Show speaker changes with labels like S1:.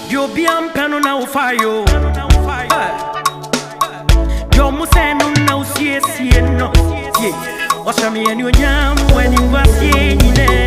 S1: Yo be am pano na ufayo. Yo musenu na usie no. Washa mi eni onyamu eni wasi nyine.